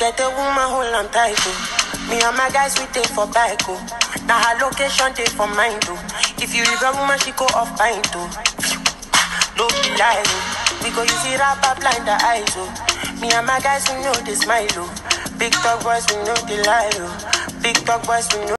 get a woman hold on tight, oh. Me and my guys, we take for bike, oh. Now her location, take for mine, oh. If you leave a woman, she go off pint, oh. Don't be lying, oh. We go use it up, blind the eyes, oh. Me and my guys, we know they smile, oh. Big dog boys, we know they lie, oh. Big dog boys, we know